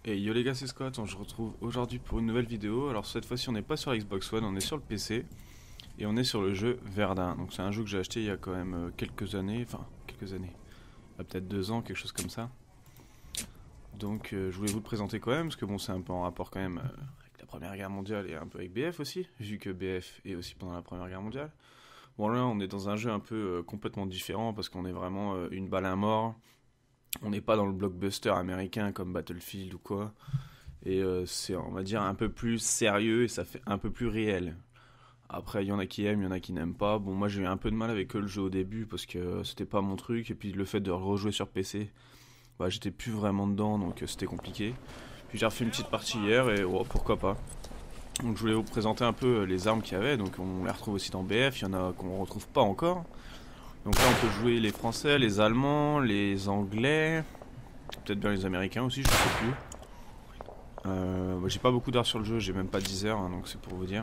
Et yo les gars, c'est Scott, on se retrouve aujourd'hui pour une nouvelle vidéo. Alors cette fois-ci on n'est pas sur la Xbox One, on est sur le PC. Et on est sur le jeu Verdun. Donc c'est un jeu que j'ai acheté il y a quand même quelques années. Enfin, quelques années. Il y a peut-être 2 ans, quelque chose comme ça. Donc je voulais vous le présenter quand même, parce que bon c'est un peu en rapport quand même avec la Première Guerre mondiale et un peu avec BF aussi. Vu que BF est aussi pendant la Première Guerre mondiale. Bon là on est dans un jeu un peu complètement différent, parce qu'on est vraiment une balle à mort. On n'est pas dans le blockbuster américain comme Battlefield ou quoi. Et c'est, on va dire, un peu plus sérieux et ça fait un peu plus réel. Après, il y en a qui aiment, il y en a qui n'aiment pas. Bon, moi j'ai eu un peu de mal avec le jeu au début parce que c'était pas mon truc. Et puis le fait de rejouer sur PC, bah, j'étais plus vraiment dedans, donc c'était compliqué. Puis j'ai refait une petite partie hier et oh, pourquoi pas. Donc je voulais vous présenter un peu les armes qu'il y avait. Donc on les retrouve aussi dans BF, il y en a qu'on retrouve pas encore. Donc là on peut jouer les Français, les Allemands, les Anglais, peut-être bien les Américains aussi, je sais plus. Bah, j'ai pas beaucoup d'heures sur le jeu, j'ai même pas 10 heures, hein, donc c'est pour vous dire.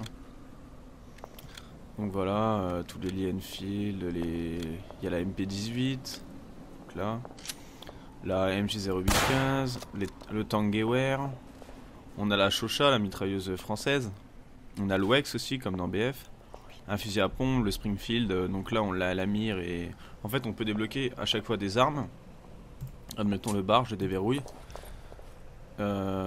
Donc voilà, tous les Lee Enfield, il y a la MP18, donc là, la MG0815, le Tangueware, on a la Shosha, la mitrailleuse française, on a le Wex aussi, comme dans BF, un fusil à pompe, le Springfield, donc là on l'a à la mire et en fait on peut débloquer à chaque fois des armes. Admettons le bar, je déverrouille. Où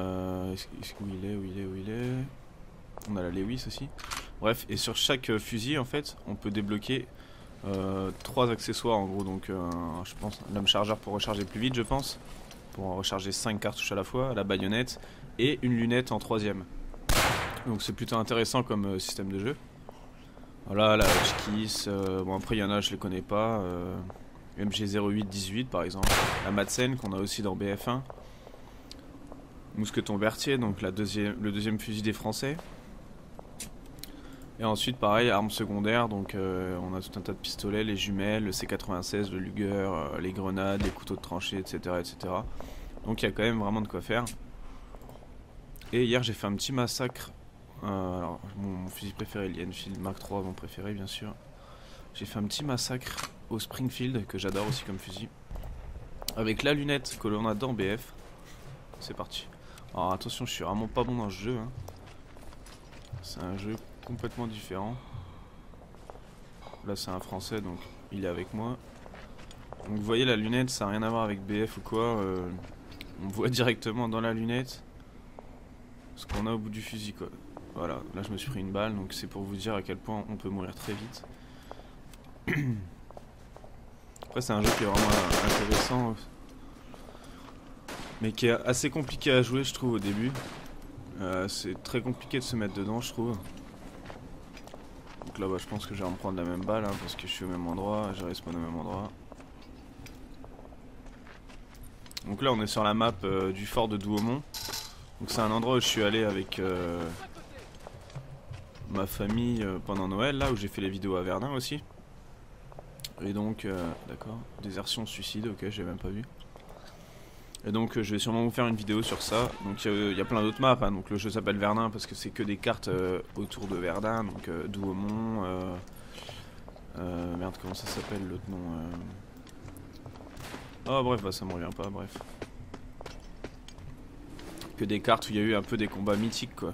il est. On a la Lewis aussi. Bref, et sur chaque fusil en fait, on peut débloquer 3 accessoires en gros. Donc je pense l'homme chargeur pour recharger plus vite, je pense. Pour en recharger 5 cartouches à la fois, la baïonnette et une lunette en troisième. Donc c'est plutôt intéressant comme système de jeu. Voilà, la Hotchkiss, bon après il y en a je les connais pas. MG0818 par exemple. La Madsen qu'on a aussi dans BF1. Mousqueton Berthier, donc le deuxième fusil des Français. Et ensuite pareil, armes secondaires, donc on a tout un tas de pistolets, les jumelles, le C96, le Luger, les grenades, les couteaux de tranchée, etc., etc. Donc il y a quand même vraiment de quoi faire. Et hier j'ai fait un petit massacre. Alors mon fusil préféré, le Enfield Mark III, mon préféré bien sûr. J'ai fait un petit massacre au Springfield, que j'adore aussi comme fusil. Avec la lunette que l'on a dans BF. C'est parti. Alors attention, je suis vraiment pas bon dans ce jeu, hein. C'est un jeu complètement différent. Là c'est un français donc il est avec moi. Donc vous voyez la lunette, ça n'a rien à voir avec BF ou quoi. On voit directement dans la lunette ce qu'on a au bout du fusil quoi. Voilà, là je me suis pris une balle, donc c'est pour vous dire à quel point on peut mourir très vite. Après c'est un jeu qui est vraiment intéressant, mais qui est assez compliqué à jouer je trouve au début. C'est très compliqué de se mettre dedans je trouve. Donc là bah, je pense que je vais en prendre la même balle hein, parce que je suis au même endroit, je respawn au même endroit. Donc là on est sur la map du fort de Douaumont. Donc c'est un endroit où je suis allé avec ma famille pendant Noël, là où j'ai fait les vidéos à Verdun aussi. Et donc d'accord, désertion, suicide, ok j'ai même pas vu. Et donc je vais sûrement vous faire une vidéo sur ça. Donc il y a plein d'autres maps, hein. Donc le jeu s'appelle Verdun parce que c'est que des cartes autour de Verdun. Donc Douaumont, merde comment ça s'appelle l'autre nom Oh bref, bah ça me revient pas, bref. Que des cartes où il y a eu un peu des combats mythiques quoi.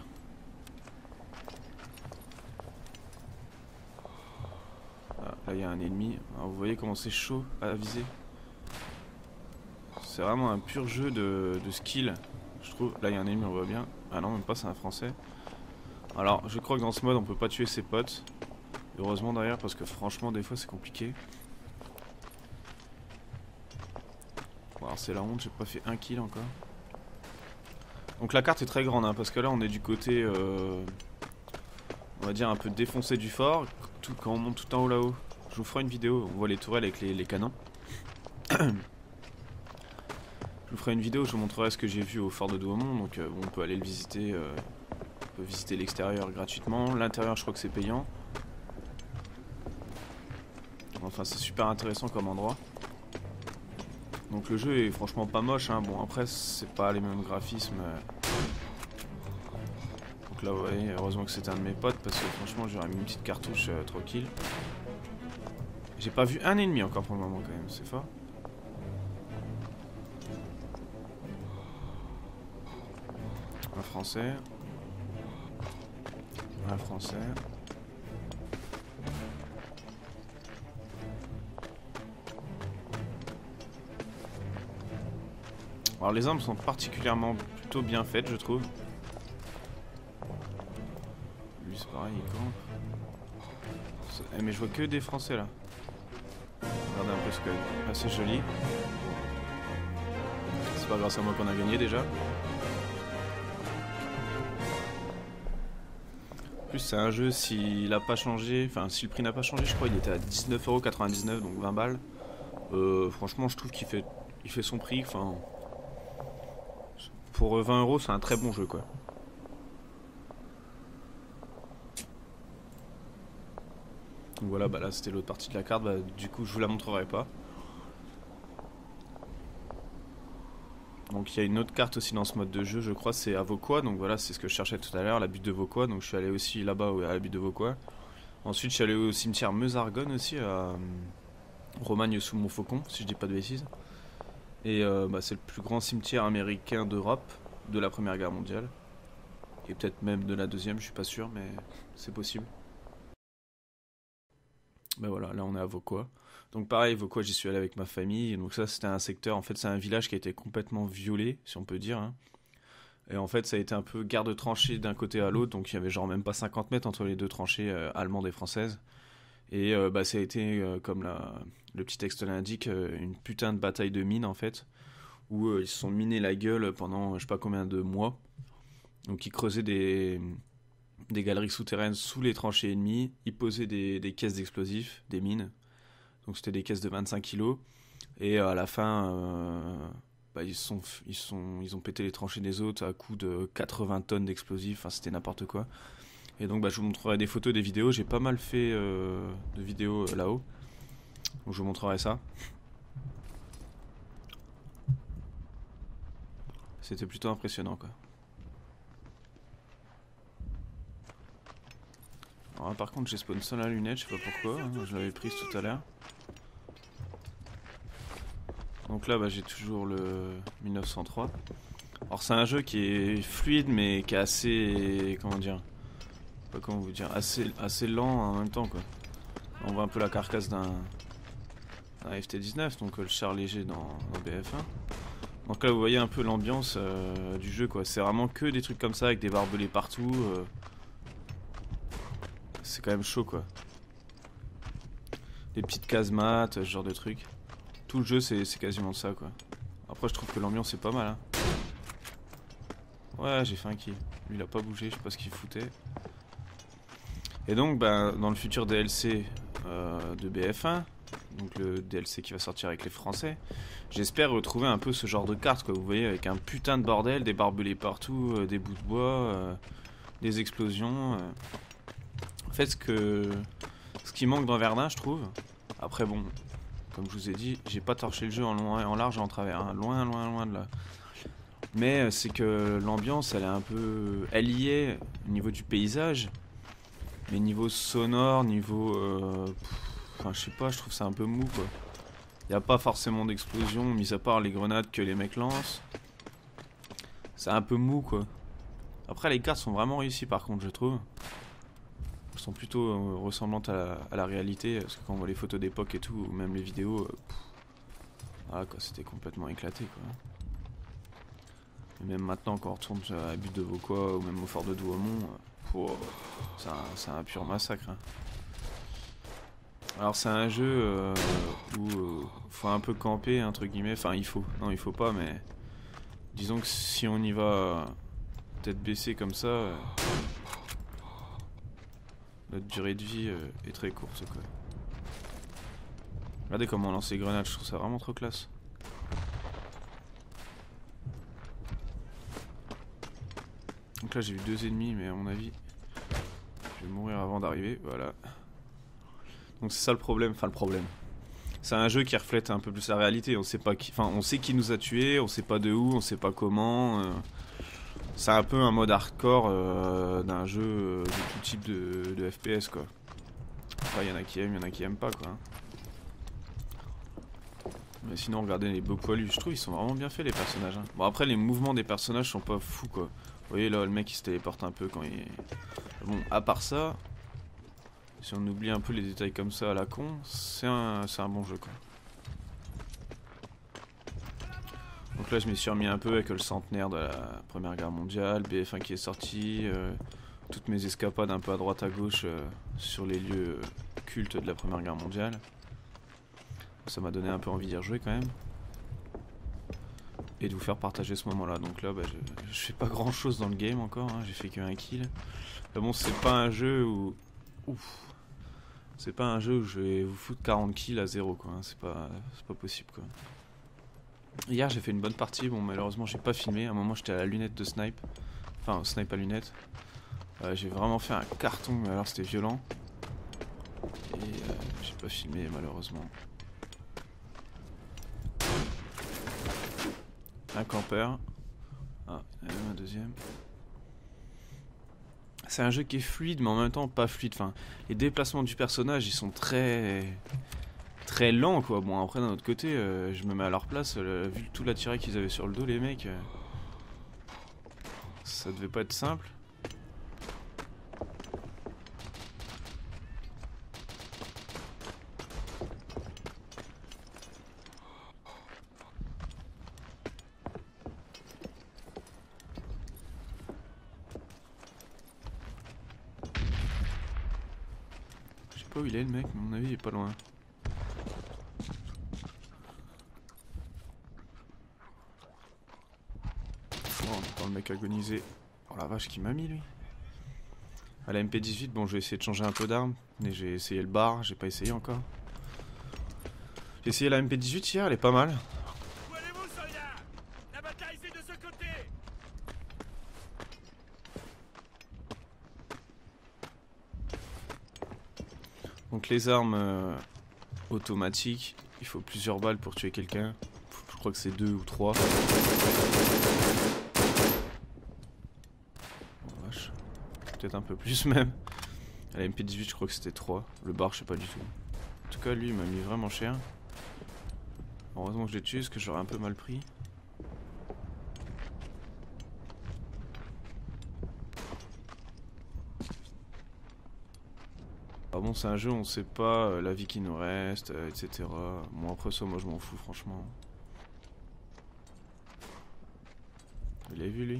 Ah, là il y a un ennemi, alors, vous voyez comment c'est chaud à viser. C'est vraiment un pur jeu de skill, je trouve. Là il y a un ennemi, on voit bien. Ah non, même pas, c'est un français. Alors je crois que dans ce mode on peut pas tuer ses potes. Heureusement d'ailleurs parce que franchement des fois c'est compliqué. Bon, alors c'est la honte, j'ai pas fait un kill encore. Donc la carte est très grande hein, parce que là on est du côté on va dire un peu défoncé du fort. Quand on monte tout en haut là-haut, je vous ferai une vidéo, on voit les tourelles avec les canons. Je vous ferai une vidéo où je vous montrerai ce que j'ai vu au fort de Douaumont. Donc on peut aller le visiter, on peut visiter l'extérieur gratuitement. L'intérieur je crois que c'est payant. Enfin c'est super intéressant comme endroit. Donc le jeu est franchement pas moche hein. Bon après c'est pas les mêmes graphismes. Donc là vous voyez, heureusement que c'était un de mes potes parce que franchement j'aurais mis une petite cartouche tranquille. J'ai pas vu un ennemi encore pour le moment quand même, c'est fort. français. Un français. Alors les armes sont particulièrement plutôt bien faites, je trouve. Lui c'est pareil, il campe. Mais je vois que des français là. Regardez un peu ce que assez joli. C'est pas grâce à moi qu'on a gagné déjà. En plus c'est un jeu, s'il a pas changé, enfin si le prix n'a pas changé, je crois il était à 19,99 €, donc 20 balles. Franchement je trouve qu'il fait son prix. Enfin, pour 20 € c'est un très bon jeu quoi. Donc voilà, bah là c'était l'autre partie de la carte, bah, du coup je vous la montrerai pas. Donc il y a une autre carte aussi dans ce mode de jeu, je crois, c'est à Vauquois, donc voilà, c'est ce que je cherchais tout à l'heure, la butte de Vauquois, donc je suis allé aussi là-bas à la butte de Vauquois. Ensuite je suis allé au cimetière Meusargonne aussi, à Romagne-sous-Montfaucon, si je dis pas de bêtises. Et bah, c'est le plus grand cimetière américain d'Europe, de la Première Guerre mondiale. Et peut-être même de la Deuxième, je suis pas sûr, mais c'est possible. Ben voilà, là on est à Vauquois. Donc pareil, Vauquois, j'y suis allé avec ma famille. Donc ça, c'était un secteur, en fait, c'est un village qui a été complètement violé, si on peut dire, hein. Et en fait, ça a été un peu guerre de tranchées d'un côté à l'autre. Donc il y avait genre même pas 50 mètres entre les deux tranchées allemandes et françaises. Et bah, ça a été, comme le petit texte l'indique, une putain de bataille de mines, en fait. Où ils se sont minés la gueule pendant je sais pas combien de mois. Donc ils creusaient des galeries souterraines sous les tranchées ennemies. Ils posaient des caisses d'explosifs, des mines. Donc c'était des caisses de 25 kilos. Et à la fin, bah, ils ont pété les tranchées des autres à coups de 80 tonnes d'explosifs. Enfin, c'était n'importe quoi. Et donc bah, je vous montrerai des photos, des vidéos. J'ai pas mal fait de vidéos là-haut. Donc je vous montrerai ça. C'était plutôt impressionnant quoi. Alors, par contre j'ai spawn sans la lunette, je sais pas pourquoi, hein, je l'avais prise tout à l'heure. Donc là bah, j'ai toujours le 1903. Alors c'est un jeu qui est fluide mais qui est assez, comment dire, pas comment vous dire, assez lent en même temps quoi. On voit un peu la carcasse d'un FT19, donc le char léger dans BF1. Donc là vous voyez un peu l'ambiance du jeu quoi, c'est vraiment que des trucs comme ça avec des barbelés partout. C'est quand même chaud quoi. Des petites casemates, ce genre de trucs. Tout le jeu c'est quasiment ça quoi. Après je trouve que l'ambiance est pas mal hein. Ouais j'ai fait un kill. Lui il a pas bougé, je sais pas ce qu'il foutait. Et donc bah, dans le futur DLC de BF1, donc le DLC qui va sortir avec les Français, j'espère retrouver un peu ce genre de carte quoi, vous voyez, avec un putain de bordel, des barbelés partout, des bouts de bois, des explosions. En fait ce qui manque dans Verdun je trouve, après bon, comme je vous ai dit, j'ai pas torché le jeu en long et en large et en travers, hein, loin de là. Mais c'est que l'ambiance elle est un peu, elle y est au niveau du paysage, mais niveau sonore, niveau enfin je sais pas, je trouve ça un peu mou quoi. Il n'y a pas forcément d'explosion, mis à part les grenades que les mecs lancent. C'est un peu mou quoi. Après les cartes sont vraiment réussies par contre je trouve. Elles sont plutôt ressemblantes à la réalité, parce que quand on voit les photos d'époque et tout, ou même les vidéos, ah quoi, c'était complètement éclaté quoi. Et même maintenant quand on retourne sur la butte de Vauquois ou même au fort de Douaumont, c'est un pur massacre hein. Alors c'est un jeu où faut un peu camper entre guillemets, enfin il faut, non il faut pas mais disons que si on y va tête baissée comme ça, notre durée de vie est très courte quoi. Regardez comment on lance les grenades, je trouve ça vraiment trop classe. Donc là j'ai eu 2 ennemis mais à mon avis je vais mourir avant d'arriver, voilà. Donc c'est ça le problème, enfin le problème. C'est un jeu qui reflète un peu plus la réalité, on sait pas qui, enfin on sait qui nous a tués, on sait pas de où, on sait pas comment. C'est un peu un mode hardcore d'un jeu de tout type de FPS quoi. Après il y en a qui aiment, il y en a qui aiment pas quoi. Mais sinon, regardez les beaux poilus, je trouve ils sont vraiment bien faits les personnages. Hein. Bon, après, les mouvements des personnages sont pas fous quoi. Vous voyez là, le mec il se téléporte un peu quand il. Bon, à part ça, si on oublie un peu les détails comme ça à la con, c'est un bon jeu quoi. Donc là, je m'y suis remis un peu avec le centenaire de la Première Guerre mondiale, BF1 qui est sorti, toutes mes escapades un peu à droite à gauche sur les lieux cultes de la Première Guerre mondiale. Ça m'a donné un peu envie d'y rejouer quand même. Et de vous faire partager ce moment là. Donc là bah, je fais pas grand chose dans le game encore, hein. J'ai fait qu'un kill. Mais bon c'est pas un jeu où. Ouf. C'est pas un jeu où je vais vous foutre 40 kills à 0 quoi, hein. C'est pas possible quoi. Hier j'ai fait une bonne partie, bon malheureusement j'ai pas filmé, à un moment j'étais à la lunette de snipe. Enfin snipe à lunette. J'ai vraiment fait un carton mais alors c'était violent. Et j'ai pas filmé malheureusement. Un campeur. Ah, il y en a même un deuxième. C'est un jeu qui est fluide, mais en même temps pas fluide. Enfin, les déplacements du personnage, ils sont très lents, quoi. Bon, après, d'un autre côté, je me mets à leur place. Vu tout l'attirail qu'ils avaient sur le dos, les mecs, ça devait pas être simple. Je sais pas où il est le mec, mais à mon avis il est pas loin. Oh, on entend le mec agoniser. Oh la vache qui m'a mis lui. À la MP18, bon je vais essayer de changer un peu d'arme. Mais j'ai essayé le bar, j'ai pas essayé encore. J'ai essayé la MP18 hier, elle est pas mal. Où allez-vous, soldats? La bataille, c'est de ce côté! Donc les armes automatiques, il faut plusieurs balles pour tuer quelqu'un. Je crois que c'est 2 ou 3. Oh, vache. Peut-être un peu plus même. À la MP18 je crois que c'était 3. Le bar je sais pas du tout. En tout cas lui il m'a mis vraiment cher. Heureusement que je l'ai tué parce que j'aurais un peu mal pris. Ah bon c'est un jeu on sait pas la vie qui nous reste, etc. Bon après ça moi je m'en fous franchement. Vous l'avez vu lui?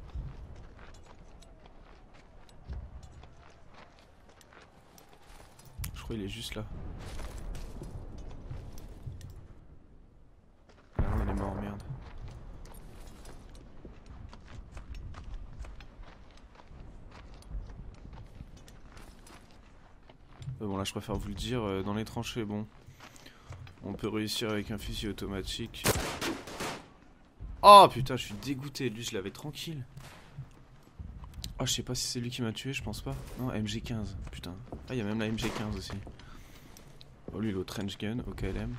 Je crois qu'il est juste là. Ah non il est mort, merde. Bon là je préfère vous le dire, dans les tranchées bon. On peut réussir avec un fusil automatique. Oh putain je suis dégoûté, lui je l'avais tranquille. Oh je sais pas si c'est lui qui m'a tué, je pense pas. Non MG15, putain. Ah il y a même la MG15 aussi. Oh lui l'autre range gun, OKLM.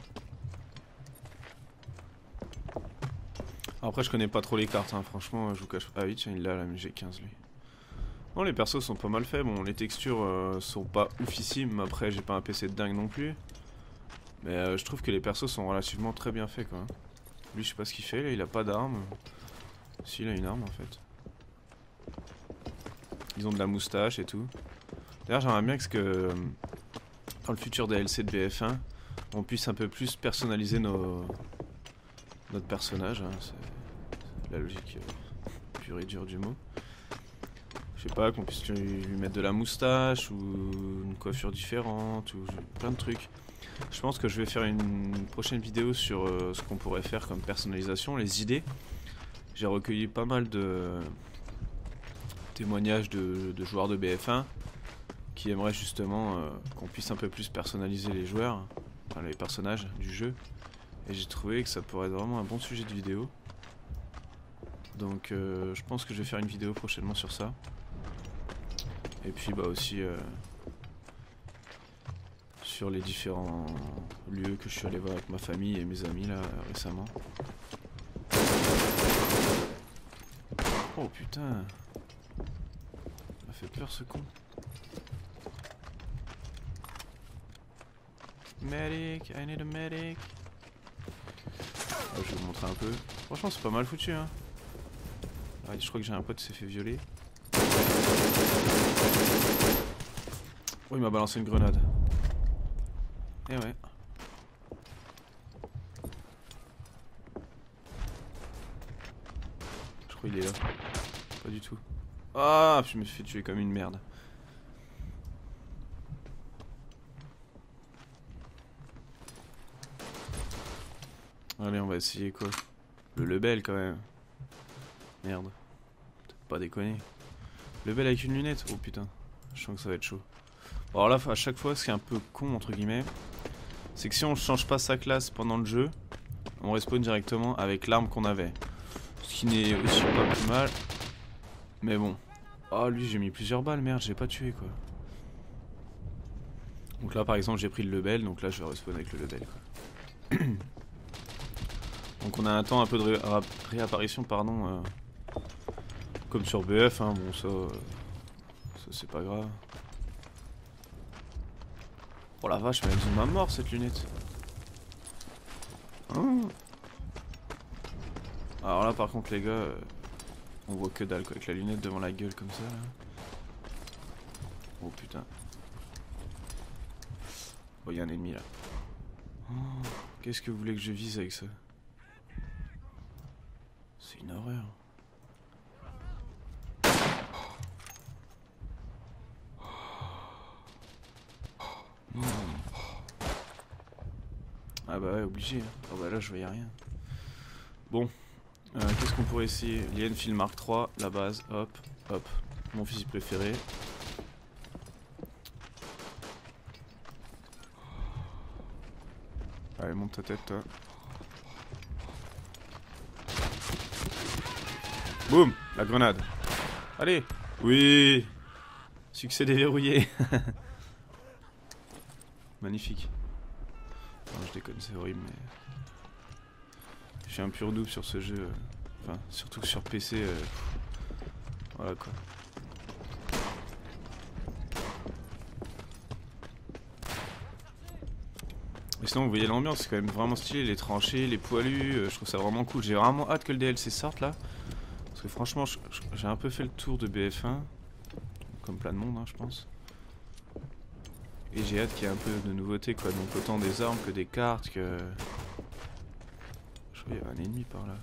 Après je connais pas trop les cartes hein, franchement je vous cache pas. Ah oui tiens il a la MG15 lui. Bon les persos sont pas mal faits, bon les textures sont pas oufissimes, après j'ai pas un PC de dingue non plus. Mais je trouve que les persos sont relativement très bien faits quoi. Lui je sais pas ce qu'il fait là, il a pas d'arme. Si il a une arme en fait. Ils ont de la moustache et tout. D'ailleurs j'aimerais bien que dans le futur DLC de BF1 on puisse un peu plus personnaliser notre personnage hein. C'est la logique pure et dure du mot. Je sais pas, qu'on puisse lui mettre de la moustache ou une coiffure différente ou plein de trucs. Je pense que je vais faire une prochaine vidéo sur ce qu'on pourrait faire comme personnalisation, les idées. J'ai recueilli pas mal de témoignages de joueurs de BF1 qui aimeraient justement qu'on puisse un peu plus personnaliser les joueurs, enfin les personnages du jeu. Et j'ai trouvé que ça pourrait être vraiment un bon sujet de vidéo. Donc je pense que je vais faire une vidéo prochainement sur ça. Et puis bah aussi sur les différents lieux que je suis allé voir avec ma famille et mes amis là récemment. Oh putain, il m'a fait peur ce con. Medic, I need a medic. Ah, je vais vous montrer un peu. Franchement c'est pas mal foutu hein. Ah, je crois que j'ai un pote qui s'est fait violer. Oh il m'a balancé une grenade. Eh ouais. Je crois qu'il est là. Pas du tout. Ah, je me suis fait tuer comme une merde. Allez, on va essayer quoi? Le Lebel quand même. Merde. Pas déconner. Lebel avec une lunette? Oh putain. Je sens que ça va être chaud. Bon, alors là, à chaque fois, ce qui est un peu con, entre guillemets, c'est que si on change pas sa classe pendant le jeu, on respawn directement avec l'arme qu'on avait. Ce qui n'est aussi pas plus mal. Mais bon. Oh, lui, j'ai mis plusieurs balles, merde, j'ai pas tué quoi. Donc là, par exemple, j'ai pris le Lebel, donc là, je vais respawn avec le Lebel quoi. Donc on a un temps un peu de réapparition, pardon, comme sur BF, hein, bon ça c'est pas grave. Oh la vache, mais elle dit ma mort cette lunette. Oh. Alors là par contre les gars, on voit que dalle quoi, avec la lunette devant la gueule comme ça là. Oh putain. Oh y'a un ennemi là. Oh, qu'est-ce que vous voulez que je vise avec ça? C'est une horreur. Ah bah ouais, obligé. Oh bah là je voyais rien. Bon, qu'est-ce qu'on pourrait essayer? L'Enfield Mark III, la base, hop, hop. Mon fusil préféré. Allez, monte ta tête toi. Boum, la grenade. Allez, oui. Succès déverrouillé. Magnifique. Non, je déconne, c'est horrible, mais je suis un pur noob sur ce jeu. Enfin, surtout que sur PC. Voilà quoi. Et sinon, vous voyez l'ambiance, c'est quand même vraiment stylé. Les tranchées, les poilus, je trouve ça vraiment cool. J'ai vraiment hâte que le DLC sorte là. Parce que franchement, j'ai un peu fait le tour de BF1. Comme plein de monde, hein, je pense. Et j'ai hâte qu'il y ait un peu de nouveauté quoi, donc autant des armes que des cartes que... Je crois qu'il y avait un ennemi par là.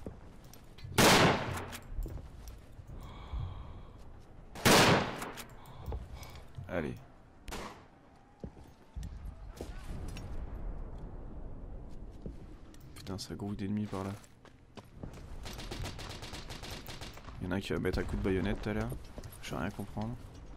Allez. Putain ça grouille d'ennemis par là. Il y en a un qui va mettre un coup de baïonnette tout à l'heure. Je vais rien comprendre.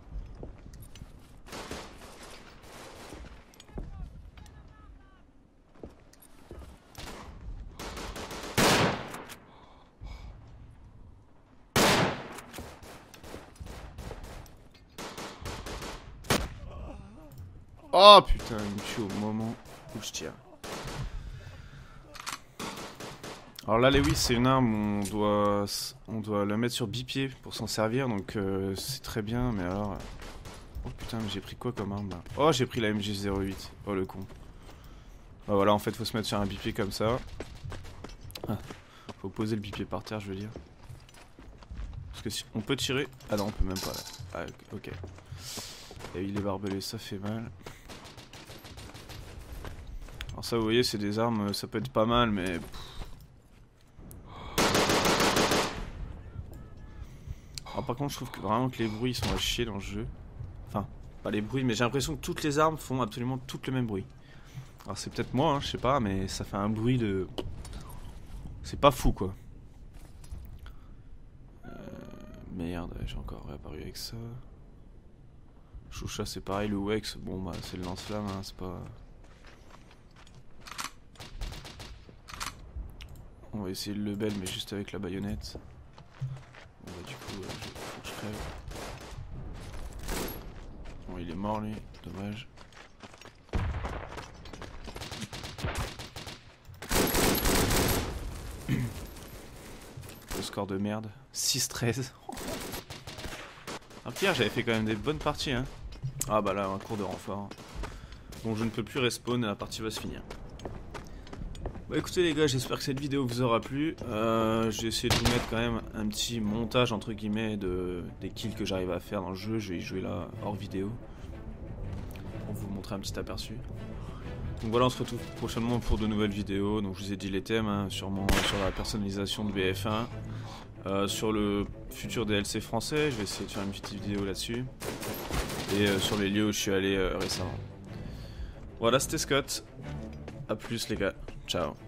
Oh putain, il me tue au moment où je tire. Alors là, Lewis, c'est une arme où on doit la mettre sur bipied pour s'en servir, donc c'est très bien, mais alors... Oh putain, mais j'ai pris quoi comme arme là? Oh, j'ai pris la MG08. Oh le con. Bah voilà, en fait, faut se mettre sur un bipied comme ça. Ah, faut poser le bipied par terre, je veux dire. Parce que si on peut tirer... Ah non, on peut même pas là. Ah, ok. Et il est barbelé, ça fait mal. Alors ça, vous voyez, c'est des armes, ça peut être pas mal, mais... Alors par contre, je trouve que vraiment que les bruits sont à chier dans le jeu. Enfin, pas les bruits, mais j'ai l'impression que toutes les armes font absolument toutes le même bruit. Alors c'est peut-être moi, hein, je sais pas, mais ça fait un bruit de... C'est pas fou, quoi. Merde, j'ai encore réapparu avec ça. Choucha, c'est pareil, le Wex, bon bah c'est le lance-flamme, hein, c'est pas... On va essayer le Lebel, mais juste avec la baïonnette. Bon bah du coup, faut que je crève. Bon, il est mort lui, dommage. Le score de merde, 6-13. Ah Pierre, j'avais fait quand même des bonnes parties hein. Ah bah là, un cours de renfort. Donc je ne peux plus respawn et la partie va se finir. Bah écoutez les gars, j'espère que cette vidéo vous aura plu. J'ai essayé de vous mettre quand même un petit montage entre guillemets des kills que j'arrive à faire dans le jeu. Je vais y jouer là hors vidéo pour vous montrer un petit aperçu. Donc voilà, on se retrouve prochainement pour de nouvelles vidéos. Donc je vous ai dit les thèmes, hein, sûrement sur la personnalisation de BF1, sur le futur DLC français, je vais essayer de faire une petite vidéo là-dessus. Et sur les lieux où je suis allé récemment. Voilà, c'était Scott. A plus les gars, ciao.